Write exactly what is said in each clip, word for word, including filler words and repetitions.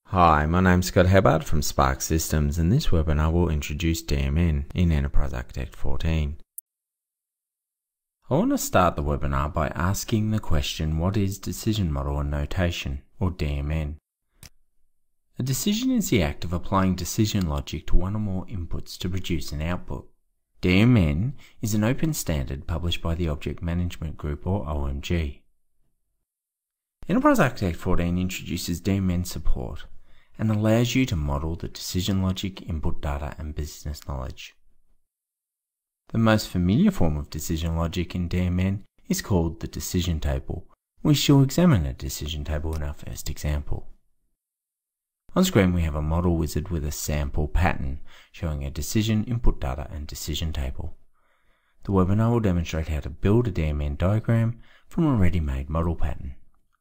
Hi, my name's Scott Hebard from Sparx Systems, and this webinar will introduce D M N in Enterprise Architect fourteen. I want to start the webinar by asking the question, what is decision model and notation, or D M N? A decision is the act of applying decision logic to one or more inputs to produce an output. D M N is an open standard published by the Object Management Group, or O M G. Enterprise Architect fourteen introduces D M N support and allows you to model the decision logic, input data, and business knowledge. The most familiar form of decision logic in D M N is called the decision table. We shall examine a decision table in our first example. On screen we have a model wizard with a sample pattern showing a decision, input data, and decision table. The webinar will demonstrate how to build a D M N diagram from a ready-made model pattern.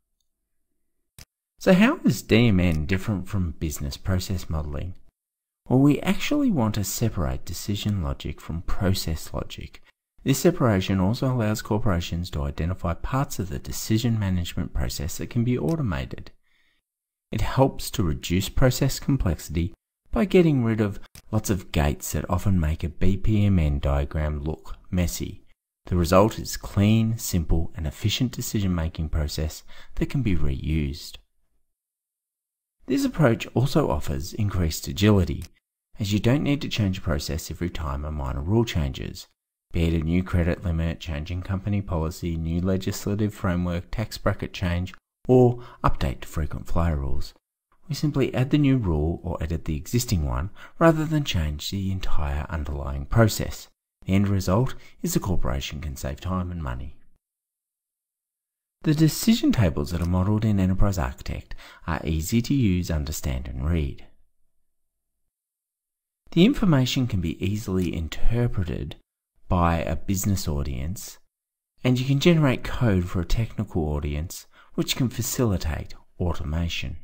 So how is D M N different from business process modeling? Well, we actually want to separate decision logic from process logic. This separation also allows corporations to identify parts of the decision management process that can be automated. It helps to reduce process complexity by getting rid of lots of gates that often make a B P M N diagram look messy. The result is clean, simple, and efficient decision-making process that can be reused. This approach also offers increased agility, as you don't need to change a process every time a minor rule changes, be it a new credit limit, changing company policy, new legislative framework, tax bracket change, or update to frequent flyer rules. We simply add the new rule or edit the existing one rather than change the entire underlying process. The end result is the corporation can save time and money. The decision tables that are modeled in Enterprise Architect are easy to use, understand, and read. The information can be easily interpreted by a business audience, and you can generate code for a technical audience, which can facilitate automation.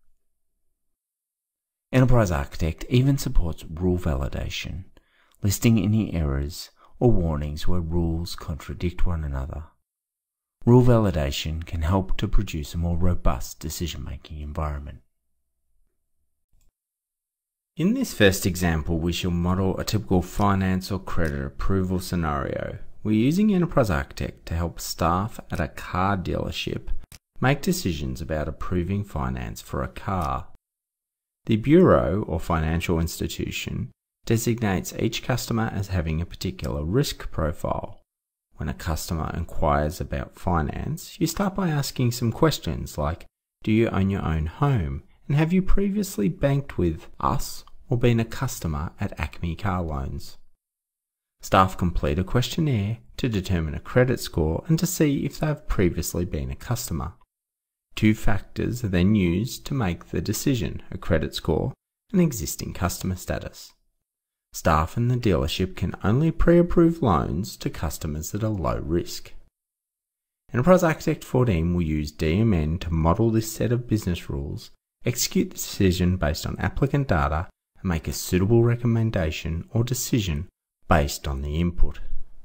Enterprise Architect even supports rule validation, listing any errors or warnings where rules contradict one another. Rule validation can help to produce a more robust decision-making environment. In this first example, we shall model a typical finance or credit approval scenario. We're using Enterprise Architect to help staff at a car dealership make decisions about approving finance for a car. The bureau or financial institution designates each customer as having a particular risk profile. When a customer inquires about finance, you start by asking some questions like, do you own your own home? And have you previously banked with us or been a customer at Acme Car Loans? Staff complete a questionnaire to determine a credit score and to see if they've previously been a customer. Two factors are then used to make the decision, a credit score and existing customer status. Staff in the dealership can only pre-approve loans to customers that are low risk. Enterprise Architect fourteen will use D M N to model this set of business rules, execute the decision based on applicant data, and make a suitable recommendation or decision based on the input.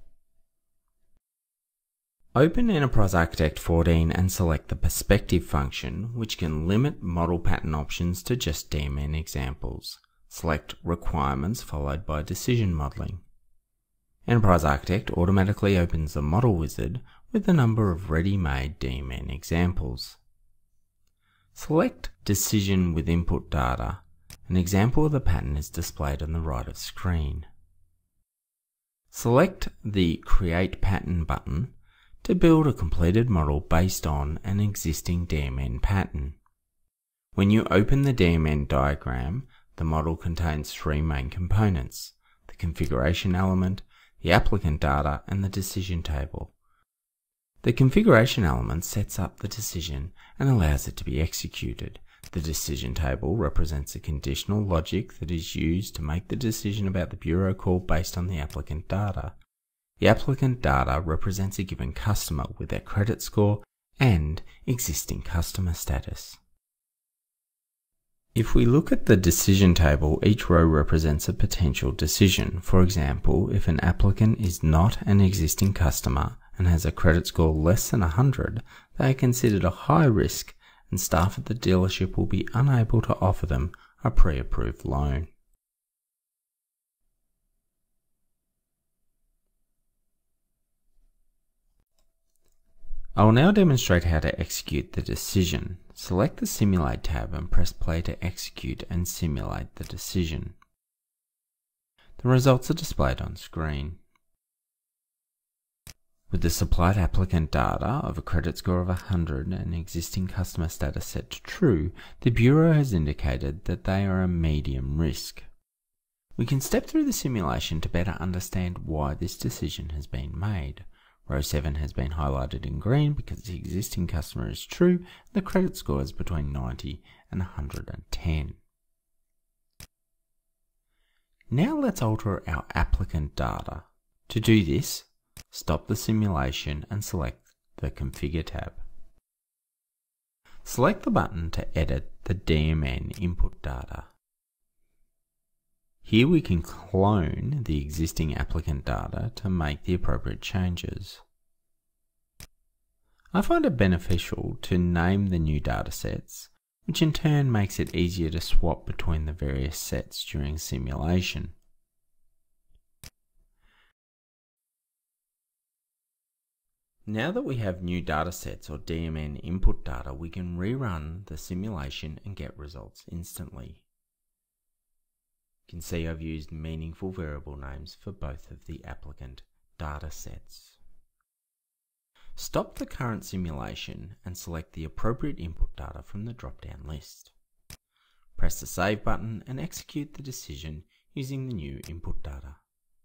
Open Enterprise Architect fourteen and select the Perspective function, which can limit model pattern options to just D M N examples. Select Requirements followed by Decision Modeling. Enterprise Architect automatically opens the model wizard with a number of ready-made D M N examples. Select Decision with Input Data. An example of the pattern is displayed on the right of screen. Select the Create Pattern button to build a completed model based on an existing D M N pattern. When you open the D M N diagram, the model contains three main components: the configuration element, the applicant data, and the decision table. The configuration element sets up the decision and allows it to be executed. The decision table represents the conditional logic that is used to make the decision about the bureau call based on the applicant data. The applicant data represents a given customer with their credit score and existing customer status. If we look at the decision table, each row represents a potential decision. For example, if an applicant is not an existing customer and has a credit score less than one hundred, they are considered a high risk and staff at the dealership will be unable to offer them a pre-approved loan. I will now demonstrate how to execute the decision. Select the Simulate tab and press play to execute and simulate the decision. The results are displayed on screen. With the supplied applicant data of a credit score of one hundred and existing customer status set to true, the Bureau has indicated that they are a medium risk. We can step through the simulation to better understand why this decision has been made. Row seven has been highlighted in green because the existing customer is true and the credit score is between ninety and one hundred ten. Now let's alter our applicant data. To do this, stop the simulation and select the Configure tab. Select the button to edit the D M N input data. Here we can clone the existing applicant data to make the appropriate changes. I find it beneficial to name the new datasets, which in turn makes it easier to swap between the various sets during simulation. Now that we have new datasets or D M N input data, we can rerun the simulation and get results instantly. You can see I've used meaningful variable names for both of the applicant datasets. Stop the current simulation and select the appropriate input data from the drop-down list. Press the Save button and execute the decision using the new input data.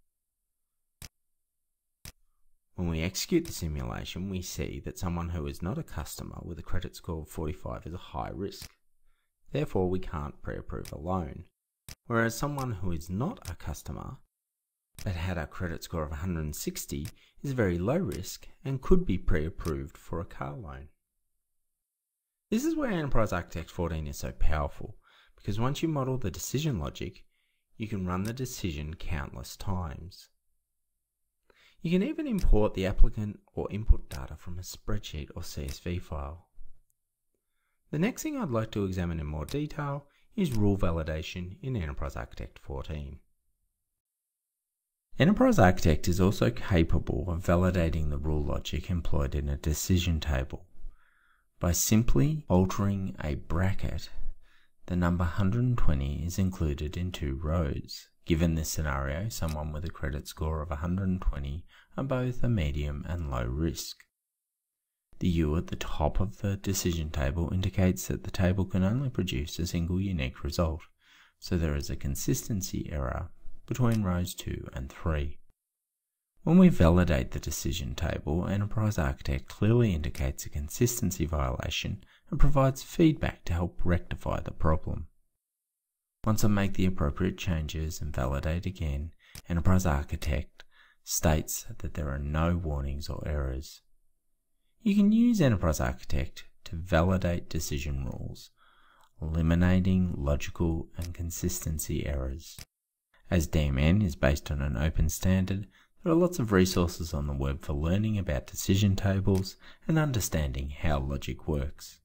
When we execute the simulation, we see that someone who is not a customer with a credit score of forty-five is a high risk. Therefore, we can't pre-approve a loan. Whereas someone who is not a customer but had a credit score of one hundred sixty is very low risk and could be pre-approved for a car loan. This is where Enterprise Architect fourteen is so powerful, because once you model the decision logic, you can run the decision countless times. You can even import the applicant or input data from a spreadsheet or C S V file. The next thing I'd like to examine in more detail is rule validation in Enterprise Architect fourteen. Enterprise Architect is also capable of validating the rule logic employed in a decision table. By simply altering a bracket, the number one hundred twenty is included in two rows. Given this scenario, someone with a credit score of one hundred twenty are both a medium and low risk. The U at the top of the decision table indicates that the table can only produce a single unique result, so there is a consistency error between rows two and three. When we validate the decision table, Enterprise Architect clearly indicates a consistency violation and provides feedback to help rectify the problem. Once I make the appropriate changes and validate again, Enterprise Architect states that there are no warnings or errors. You can use Enterprise Architect to validate decision rules, eliminating logical and consistency errors. As D M N is based on an open standard, there are lots of resources on the web for learning about decision tables and understanding how logic works.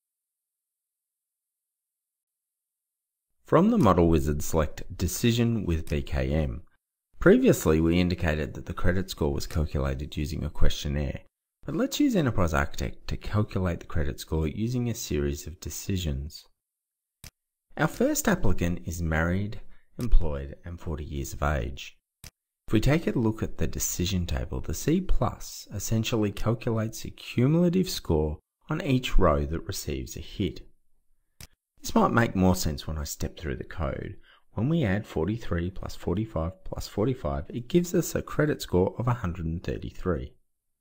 From the Model Wizard, select Decision with B K M. Previously, we indicated that the credit score was calculated using a questionnaire, but let's use Enterprise Architect to calculate the credit score using a series of decisions. Our first applicant is married, employed, and forty years of age. If we take a look at the decision table, the C plus essentially calculates a cumulative score on each row that receives a hit. This might make more sense when I step through the code. When we add forty-three plus forty-five plus forty-five, it gives us a credit score of one hundred thirty-three.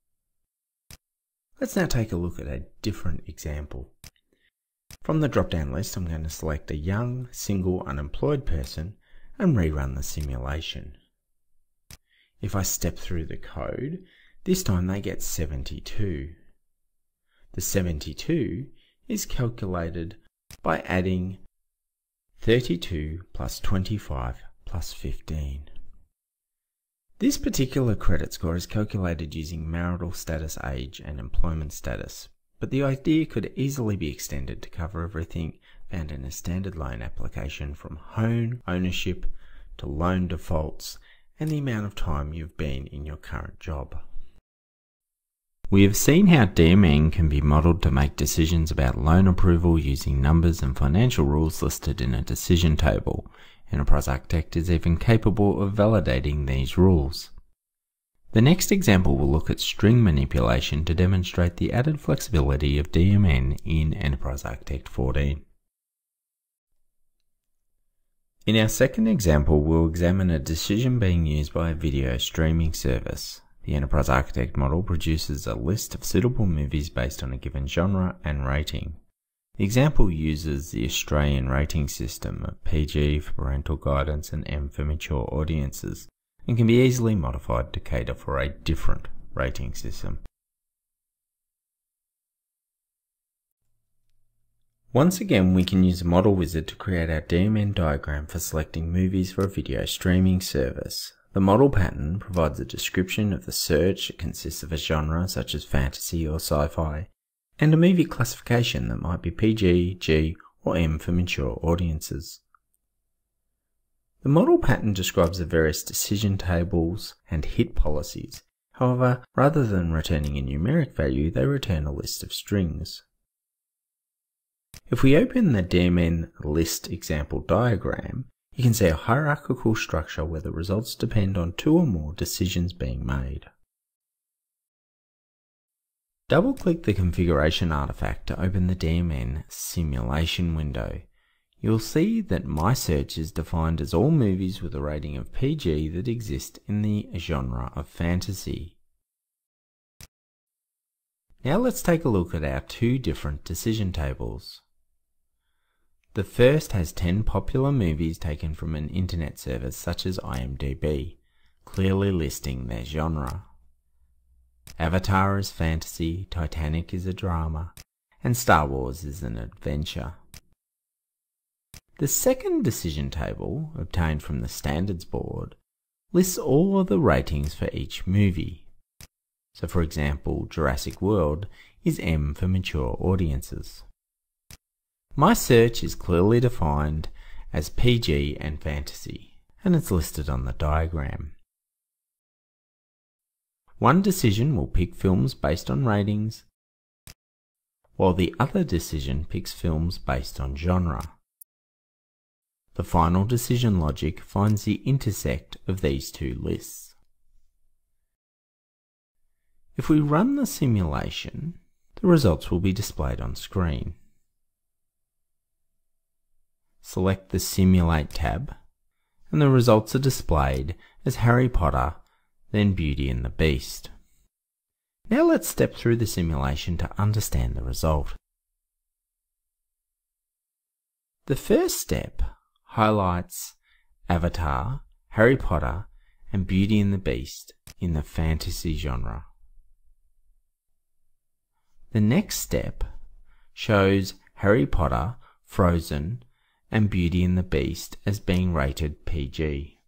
Let's now take a look at a different example. From the drop-down list, I'm going to select a young, single, unemployed person and rerun the simulation. If I step through the code, this time they get seventy-two. The seventy-two is calculated by adding thirty-two plus twenty-five plus fifteen. This particular credit score is calculated using marital status, age, and employment status. but the idea could easily be extended to cover everything found in a standard loan application, from home ownership to loan defaults and the amount of time you've been in your current job. We have seen how D M N can be modelled to make decisions about loan approval using numbers and financial rules listed in a decision table. Enterprise Architect is even capable of validating these rules. The next example will look at string manipulation to demonstrate the added flexibility of D M N in Enterprise Architect fourteen. In our second example, we'll examine a decision being used by a video streaming service. The Enterprise Architect model produces a list of suitable movies based on a given genre and rating. The example uses the Australian rating system of P G for parental guidance and M for mature audiences, and can be easily modified to cater for a different rating system. Once again, we can use a model wizard to create our D M N diagram for selecting movies for a video streaming service. The model pattern provides a description of the search that consists of a genre such as fantasy or sci-fi, and a movie classification that might be P G, G, or M for mature audiences. The model pattern describes the various decision tables and hit policies. However, rather than returning a numeric value, they return a list of strings. If we open the D M N list example diagram, you can see a hierarchical structure where the results depend on two or more decisions being made. Double-click the configuration artifact to open the D M N simulation window. You'll see that my search is defined as all movies with a rating of P G that exist in the genre of fantasy. Now let's take a look at our two different decision tables. The first has ten popular movies taken from an internet service such as I M D B, clearly listing their genre. Avatar is fantasy, Titanic is a drama, and Star Wars is an adventure. The second decision table, obtained from the standards board, lists all of the ratings for each movie. So for example, Jurassic World is M for mature audiences. My search is clearly defined as P G and fantasy, and it's listed on the diagram. One decision will pick films based on ratings, while the other decision picks films based on genre. The final decision logic finds the intersect of these two lists. If we run the simulation, the results will be displayed on screen. Select the Simulate tab, and the results are displayed as Harry Potter, then Beauty and the Beast. Now let's step through the simulation to understand the result. The first step highlights Avatar, Harry Potter, and Beauty and the Beast in the fantasy genre. The next step shows Harry Potter, Frozen, and Beauty and the Beast as being rated P G.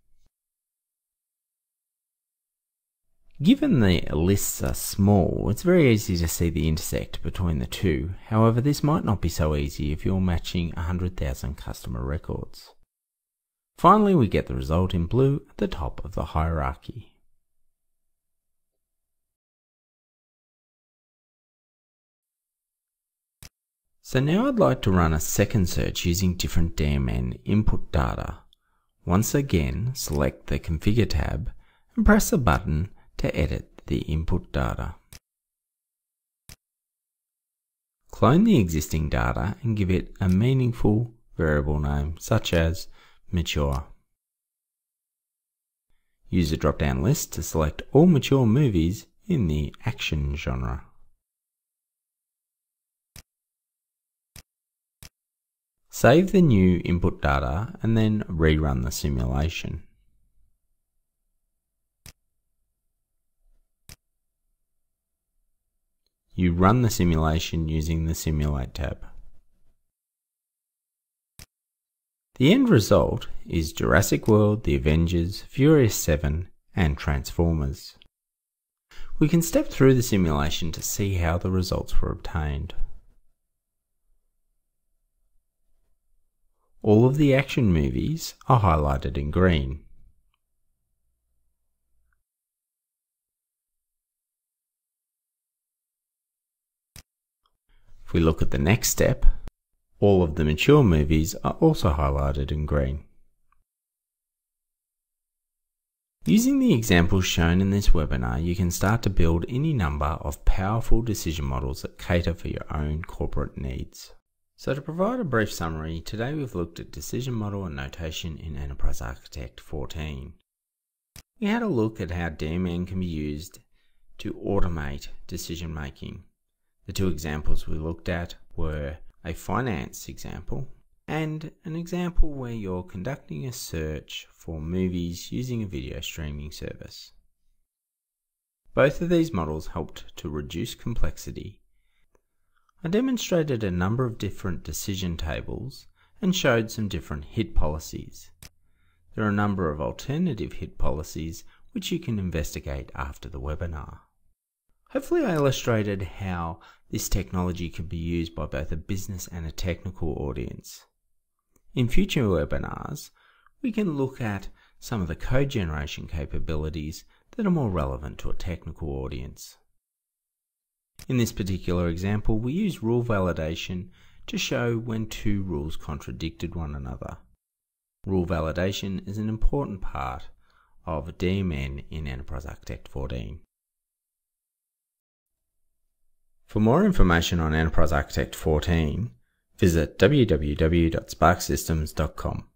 Given the lists are small, it's very easy to see the intersect between the two. However, this might not be so easy if you're matching one hundred thousand customer records. Finally, we get the result in blue at the top of the hierarchy. So now I'd like to run a second search using different D M N input data. Once again, select the Configure tab and press the button to edit the input data. Clone the existing data and give it a meaningful variable name such as mature. Use a drop-down list to select all mature movies in the action genre. Save the new input data and then rerun the simulation. You run the simulation using the Simulate tab. The end result is Jurassic World, The Avengers, Furious seven, and Transformers. We can step through the simulation to see how the results were obtained. All of the action movies are highlighted in green. If we look at the next step, all of the mature movies are also highlighted in green. Using the examples shown in this webinar, you can start to build any number of powerful decision models that cater for your own corporate needs. So to provide a brief summary, today we've looked at decision model and notation in Enterprise Architect fourteen. We had a look at how D M N can be used to automate decision making. The two examples we looked at were a finance example and an example where you're conducting a search for movies using a video streaming service. Both of these models helped to reduce complexity. I demonstrated a number of different decision tables and showed some different hit policies. There are a number of alternative hit policies which you can investigate after the webinar. Hopefully I illustrated how this technology can be used by both a business and a technical audience. In future webinars, we can look at some of the code generation capabilities that are more relevant to a technical audience. In this particular example, we use rule validation to show when two rules contradicted one another. Rule validation is an important part of D M N in Enterprise Architect fourteen. For more information on Enterprise Architect fourteen, visit w w w dot sparx systems dot com.